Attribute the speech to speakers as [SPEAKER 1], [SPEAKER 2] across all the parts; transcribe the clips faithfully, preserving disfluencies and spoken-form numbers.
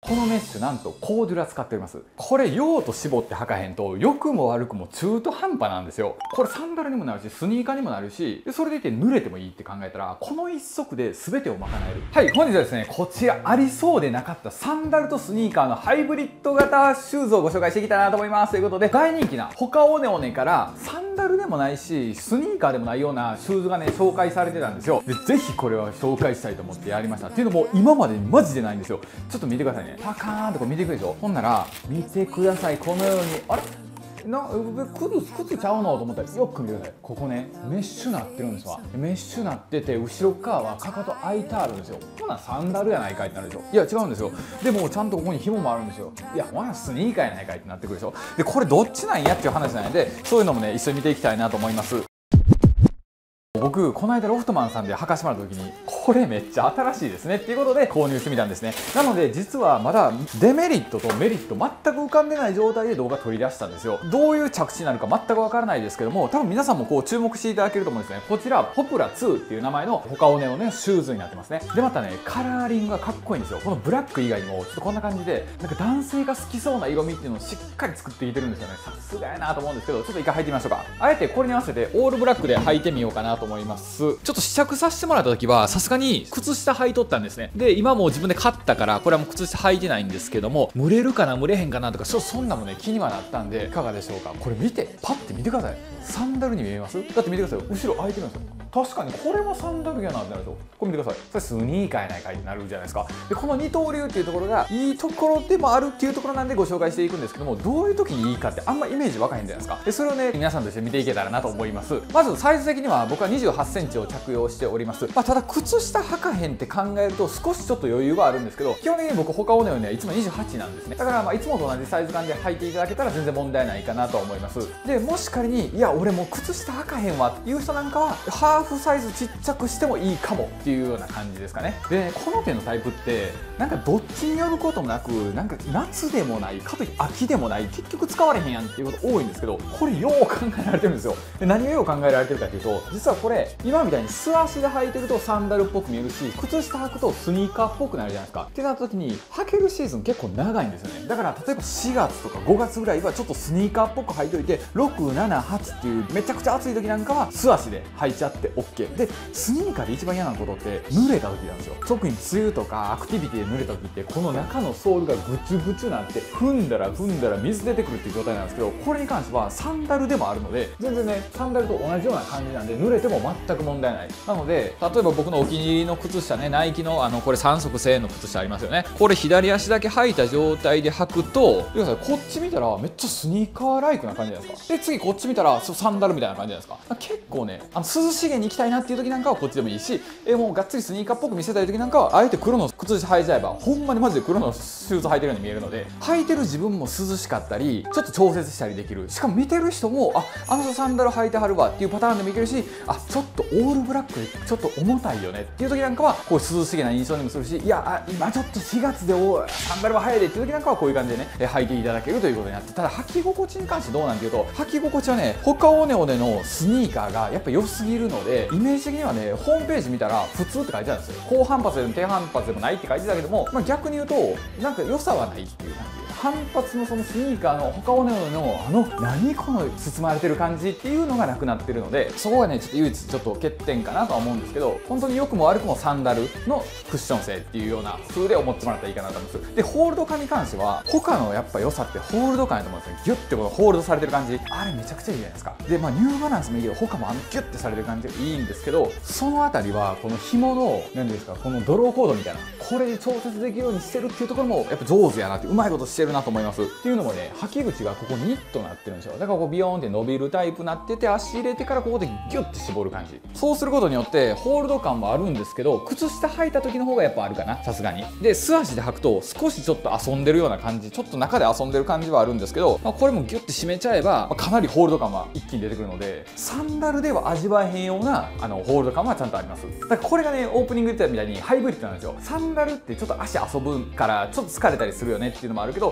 [SPEAKER 1] このメッシュなんとコーデュラ使っております。これ用途絞って履かへんと良くも悪くも中途半端なんですよ。これサンダルにもなるしスニーカーにもなるし、それでいて濡れてもいいって考えたらこの一足で全てを賄える。はい、本日はですねこちらありそうでなかったサンダルとスニーカーのハイブリッド型シューズをご紹介していきたいなと思います。ということで大人気なホカオネオネからサンダルでもないしスニーカーでもないようなシューズがね紹介されてたんですよ。でぜひこれは紹介したいと思ってやりました。っていうのも今までマジでないんですよ。ちょっと見てくださいね。パカーンとこう見てくるでしょ。ほんなら見てください。このようにあれな靴靴ちゃうのと思ったらよく見てください。ここねメッシュなってるんですわ。メッシュなってて後ろ側はかかと開いてあるんですよ。ほなサンダルやないかいってなるでしょ。いや違うんですよ。でもちゃんとここに紐もあるんですよ。いやほなスニーカーやないかいってなってくるでしょ。でこれどっちなんやっていう話なのでそういうのもね一緒に見ていきたいなと思います。僕この間ロフトマンさんで履かしてもらった時にこれめっちゃ新しいですねっていうことで購入してみたんですね。なので実はまだデメリットとメリット全く浮かんでない状態で動画取り出したんですよ。どういう着地になるか全くわからないですけども、多分皆さんもこう注目していただけると思うんですね。こちらポプラツーっていう名前のホカオネオネシューズになってますね。でまたねカラーリングがかっこいいんですよ。このブラック以外にもちょっとこんな感じでなんか男性が好きそうな色味っていうのをしっかり作ってきてるんですよね。さすがやなと思うんですけど、ちょっと一回履いてみましょうか。あえてこれに合わせてオールブラックで履いてみようかなと思います。ちょっと試着させてもらった時はさすがに靴下履いとったんですね。で今もう自分で買ったからこれはもう靴下履いてないんですけども、蒸れるかな蒸れへんかなとかちょっとそんなもね気にはなったんでいかがでしょうか。これ見てパッて見てください。サンダルに見えます？だって見てください。後ろ開いてるんですよ。確かにこれはサンダルやなってなるでしょ。これ見てください。それスニーカーやないかいってなるじゃないですか。でこの二刀流っていうところがいいところでもあるっていうところなんでご紹介していくんですけども、どういう時にいいかってあんまイメージわかへんじゃないですか。でそれをね皆さんとして見ていけたらなと思います。まずサイズ的には僕はにじゅうはちセンチを着用しております。まあ、ただ靴下履かへんって考えると少しちょっと余裕はあるんですけど、基本的に僕ホカオネオネはいつもにじゅうはちなんですね。だからまあいつもと同じサイズ感で履いていただけたら全然問題ないかなと思います。でもし仮にいや俺もう靴下履かへんわっていう人なんかはハーフサイズちっちゃくしてもいいかもっていうような感じですかね。でねこの手のタイプってなんかどっちによることもなくなんか夏でもないかといって秋でもない結局使われへんやんっていうこと多いんですけど、これよう考えられてるんですよ。で何がよう考えられてるかっていうと、実はこれ今みたいに素足で履いてるとサンダルっぽく見えるし靴下履くとスニーカーっぽくなるじゃないですか。ってなった時に履けるシーズン結構長いんですよね。だから例えばしがつとかごがつぐらいはちょっとスニーカーっぽく履いといてろく、なな、はちっていうめちゃくちゃ暑い時なんかは素足で履いちゃって オーケー でスニーカーで一番嫌なことって濡れた時なんですよ。特に梅雨とかアクティビティで濡れた時ってこの中のソールがぐちゅぐちゅなって踏んだら踏んだら水出てくるっていう状態なんですけど、これに関してはサンダルでもあるので全然ねサンダルと同じような感じなんで濡れても全く問題ない。なので例えば僕のお気に入りの靴下ねナイキのあのこれさん足せんえんの靴下ありますよね。これ左足だけ履いた状態で履くとこっち見たらめっちゃスニーカーライクな感じじゃないですか。で次こっち見たらサンダルみたいな感じじゃないですか。結構ねあの涼しげに行きたいなっていう時なんかはこっちでもいいし、えもうがっつりスニーカーっぽく見せたい時なんかはあえて黒の靴下履いちゃえばほんまにマジで黒のシューズ履いてるように見えるので、履いてる自分も涼しかったりちょっと調節したりできる。しかも見てる人もああの人サンダル履いてはるわっていうパターンでもいけるし、あちょっとオールブラックでちょっと重たいよねっていう時なんかはこう涼しげな印象にもするし、いやあ今ちょっとしがつでおサンダルは早いでっていう時なんかはこういう感じでね履いていただけるということになって、ただ履き心地に関してどうなんていうと履き心地はねホカオネオネのスニーカーがやっぱ良すぎるのでイメージ的にはねホームページ見たら普通って書いてあるんですよ。高反発でも低反発でもないって書いてたけども、まあ、逆に言うとなんか良さはないっていう感じ。反発のそのスニーカーのホカオネオネのあの何この包まれてる感じっていうのがなくなってるので、そこがねちょっと唯一ちょっと欠点かなとは思うんですけど、本当に良くも悪くもサンダルのクッション性っていうような風で思ってもらったらいいかなと思うんです。でホールド感に関しては他のやっぱ良さってホールド感やと思うんですよ。ギュッてこのホールドされてる感じあれめちゃくちゃいいじゃないですか。でまあニューバランスもいいけど他もあのギュッてされてる感じがいいんですけど、そのあたりはこの紐の何ですかこのドローコードみたいなこれで調節できるようにしてるっていうところもやっぱ上手やなってうまいことしてるなと思います。っていうのもね履き口がここニットなってるんですよ。だからこうビヨーンって伸びるタイプになってて足入れてからここでギュッて絞る感じ。そうすることによってホールド感もあるんですけど靴下履いた時の方がやっぱあるかなさすがに。で素足で履くと少しちょっと遊んでるような感じちょっと中で遊んでる感じはあるんですけど、まあ、これもギュッて締めちゃえば、まあ、かなりホールド感は一気に出てくるのでサンダルでは味わえへんようなあのホールド感はちゃんとあります。だからこれがねオープニングで言ったみたいにハイブリッドなんですよ。サンダルってちょっと足遊ぶからちょっと疲れたりするよねっていうのもあるけど、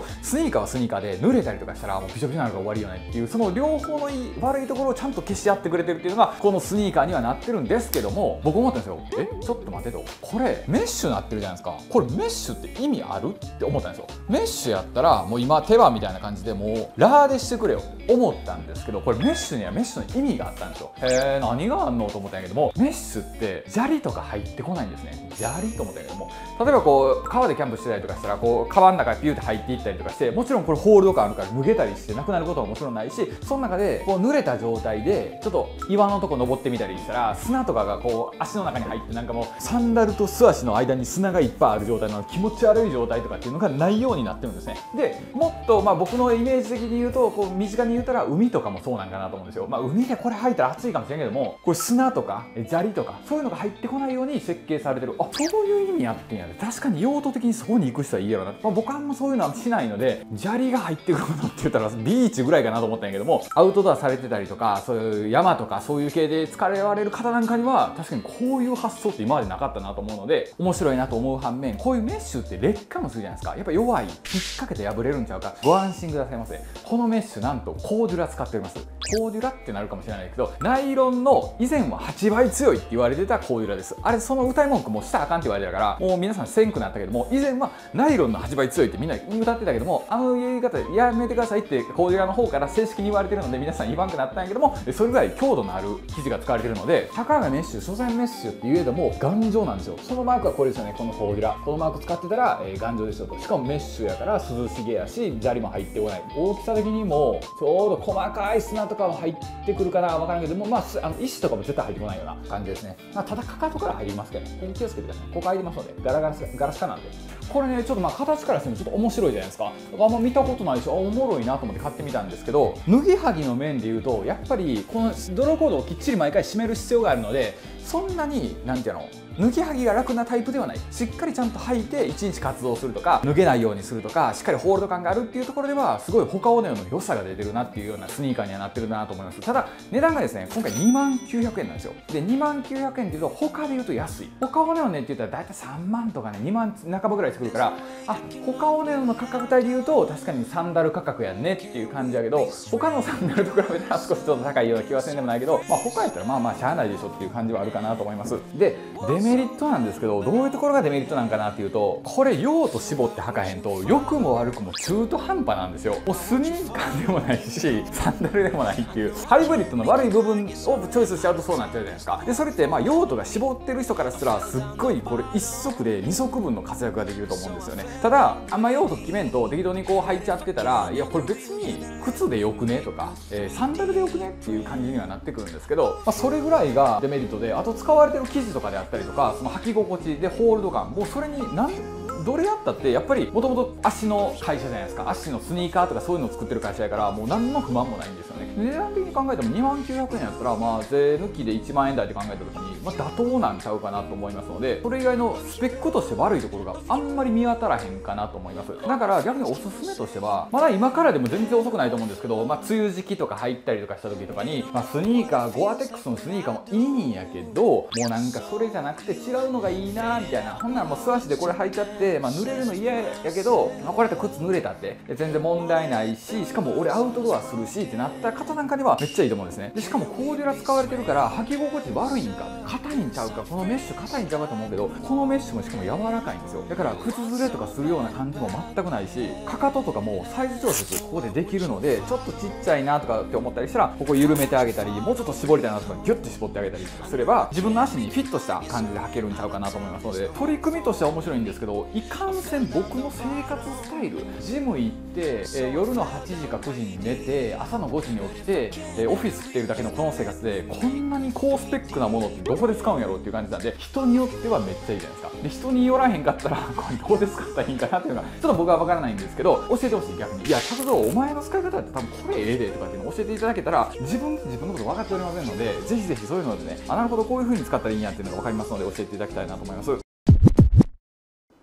[SPEAKER 1] スニーカーはスニーカーで濡れたりとかしたらもうびしょびしょになるから終わりよねっていう、その両方のいい悪いところをちゃんと消し合ってくれてるっていうのがこのスニーカーにはなってるんですけども、僕思ったんですよ。えちょっと待てと、これメッシュなってるじゃないですか。これメッシュって意味あるって思ったんですよ。メッシュやったらもう今手羽みたいな感じでもうラーでしてくれよ思ったんですけど、これメッシュにはメッシュの意味があったんですよ。へえ何があんのと思ったんやけども、メッシュって砂利とか入ってこないんですね。砂利と思ったんやけども、例えばこう川でキャンプしてたりとかしたらこう川の中にピューって入っていったりとかして、もちろんこれホールド感あるから脱げたりしてなくなることはもちろんないし、その中でこう濡れた状態でちょっと岩のとこ登ってみたりしたら砂とかがこう足の中に入って、なんかもうサンダルと素足の間に砂がいっぱいある状態の気持ち悪い状態とかっていうのがないようになってるんですね。でもっとまあ僕のイメージ的に言うと、こう身近に言うたら海とかもそうなんかなと思うんですよ。まあ海でこれ履いたら暑いかもしれんけども、これ砂とか砂利とかそういうのが入ってこないように設計されてる。あ、そういう意味あってんやね。確かに用途的にそこに行く人はいいやろな。まあ、僕はあんまそういうのはしないので、砂利が入ってくるものって言ったらビーチぐらいかなと思ったんやけども、アウトドアされてたりとかそういう山とかそういう系で使われる方なんかには確かにこういう発想って今までなかったなと思うので面白いなと思う反面、こういうメッシュって劣化もするじゃないですか。やっぱ弱い、引っ掛けて破れるんちゃうか。ご安心くださいませ。このメッシュなんとコーデュラ使っております。コーデュラってなるかもしれないけど、ナイロンの以前ははちばい強いって言われてたコーデュラです。あれその歌い文句もしたらあかんって言われてたから、もう皆さんせんくなったけども、以前はナイロンのはちばい強いってみんな歌ってたけども、あの言い方やめてくださいってコーデュラの方から正式に言われてるので皆さん言わんくなったんやけども、それぐらい強度のある生地が使われてるので、たかがメッシュ、素材メッシュって言えども頑丈なんですよ。そのマークはこれですよね。このコーデュラ、このマーク使ってたら、えー、頑丈ですよと。しかもメッシュやから涼しげやし砂利も入ってこない。大きさ的にもちょうど細かい砂とかは入ってくるかな分からんけども、まああの石とかも絶対入ってこないような感じですね。まあ、ただかかとから入りますけど、ね、気をつけてください。ここ開いてますのでガラガラスガラスかなんで、これねちょっとまあ形からするとちょっと面白いじゃないですか。あんま見たことないし、あおもろいなと思って買ってみたんですけど、脱ぎはぎの面でいうとやっぱりこのドローコードをきっちり毎回締める必要があるので、そんなになんていうの脱ぎはぎが楽なタイプではない。しっかりちゃんと履いていちにち活動するとか脱げないようにするとか、しっかりホールド感があるっていうところではすごい他オネオの良さが出てるなっていうようなスニーカーにはなってるなと思います。ただ値段がですね今回にまんきゅうひゃくえんなんですよ。でにまんきゅうひゃくえんっていうと他で言うと安い。他オネオねって言ったら大体さんまんとかねにまんなかばぐらいしてくるから、あ他オネオの価格帯で言うと確かにサンダル価格やねっていう感じやけど、他のサンダルと比べたら少しちょっと高いような気はせんでもないけど、まあ他やったらまあまあしゃあないでしょっていう感じはあるかなと思います。でデメリットなんですけど、どういうところがデメリットなんかなっていうと、これ用途絞って履かへんと良くも悪くも中途半端なんですよ。もうスニーカーでもないしサンダルでもないっていうハイブリッドの悪い部分をチョイスしちゃうとそうなっちゃうじゃないですか。でそれってまあ用途が絞ってる人からしたらすっごいこれいっ足でに足分の活躍ができると思うんですよね。ただあんま用途決めんと適当にこう履いちゃってたら、いやこれ別に靴でよくねとか、えー、サンダルでよくねっていう感じにはなってくるんですけど、まあ、それぐらいがデメリットで、あと使われてる生地とかであったりとか、その履き心地でホールド感、もうそれに何どれやったってやっぱりもともと足の会社じゃないですか。足のスニーカーとかそういうのを作ってる会社やから、もう何の不満もないんですよね。値段的に考えてもにまんきゅうひゃくえんやったらまあ税抜きでいちまんえん台って考えた時に、まあ、妥当なんちゃうかなと思いますので、それ以外のスペックとして悪いところがあんまり見当たらへんかなと思います。だから逆におすすめとしては、まだ今からでも全然遅くないと思うんですけど、まあ、梅雨時期とか入ったりとかした時とかに、まあ、スニーカーゴアテックスのスニーカーもいいんやけど、もうなんかそれじゃなくて違うのがいいなみたいな、ほんならもう素足でこれ履いちゃって、まあ、濡れるの嫌やけど、まあ、これやったら靴濡れたって全然問題ないし、しかも俺アウトドアするしってなった方なんかにはめっちゃいいと思うんですね。でしかもコーデュラ使われてるから履き心地悪いんか硬いんちゃうか、このメッシュ硬いんちゃうかと思うけど、このメッシュもしかも柔らかいんですよ。だから靴ずれとかするような感じも全くないし、かかととかもサイズ調節ここでできるので、ちょっとちっちゃいなとかって思ったりしたらここ緩めてあげたり、もうちょっと絞りたいなとかギュッて絞ってあげたりすれば自分の足にフィットした感じで履けるんちゃうかなと思いますので、取り組みとしては面白いんですけど、いかんせん僕の生活スタイル、ジム行って、えー、夜のはちじかくじに寝て朝のごじに起きて、えー、オフィス来てるだけのこの生活でこんなに高スペックなものってどこで使うんやろうっていう感じなんで、人によってはめっちゃいいじゃないですか。で人によらへんかったらこれどこで使ったらいいんかなっていうのがちょっと僕は分からないんですけど、教えてほしい。逆にいや拓三お前の使い方って多分これええでとかっていうのを教えていただけたら、自分自分のこと分かっておりませんので、ぜひぜひそういうのでね、あなるほどこういう風に使ったらいいんやっていうのが分かりますので教えていただきたいなと思います。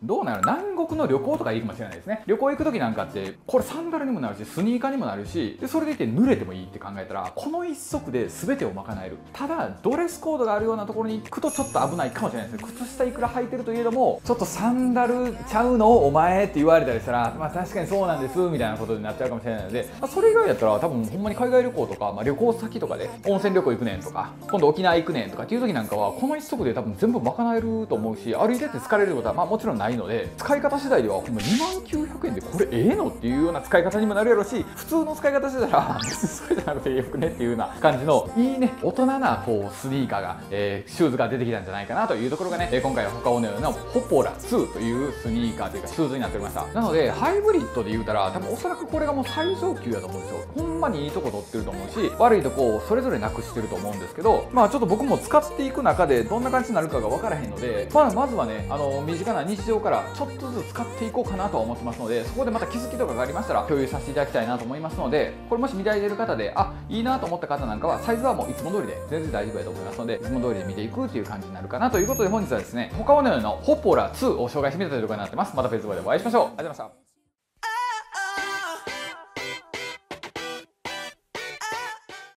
[SPEAKER 1] どうなる、南国の旅行とかいいかもしれないですね。旅行行く時なんかってこれサンダルにもなるしスニーカーにもなるし、でそれでいて濡れてもいいって考えたらこの一足で全てを賄える。ただドレスコードがあるようなところに行くとちょっと危ないかもしれないですね。靴下いくら履いてるといえどもちょっとサンダルちゃうのお前って言われたりしたら、まあ確かにそうなんですみたいなことになっちゃうかもしれないので、まあ、それ以外やったら多分ほんまに海外旅行とか、まあ、旅行先とかで温泉旅行行くねんとか今度沖縄行くねんとかっていう時なんかはこの一足で多分全部賄えると思うし、歩いてて疲れることはまあもちろんないので、使い方次第ではほんまにまんきゅうひゃくえんでこれええのっていうような使い方にもなるやろし、普通の使い方してたら別にそれじゃなくてええよくねっていうような感じのいいね大人なこうスニーカーが、えー、シューズが出てきたんじゃないかなというところがね、えー、今回はホカオネオのホポラツーというスニーカーというかシューズになっておりました。なのでハイブリッドで言うたら多分おそらくこれがもう最上級やと思うんですよ。ほんまにいいとこ取ってると思うし悪いとこをそれぞれなくしてると思うんですけど、まあちょっと僕も使っていく中でどんな感じになるかが分からへんので、まあ、まずはねあの身近な日常からちょっとずつ使っていこうかなとは思ってますので、そこでまた気づきとかがありましたら共有させていただきたいなと思いますので、これもし見られてる方であいいなと思った方なんかはサイズはもういつも通りで全然大丈夫だと思いますので、いつも通りで見ていくっていう感じになるかなということで、本日はですねホカオネオのホポラツーを紹介してみたというところになってます。また別動画でお会いしましょう。ありがとうございました。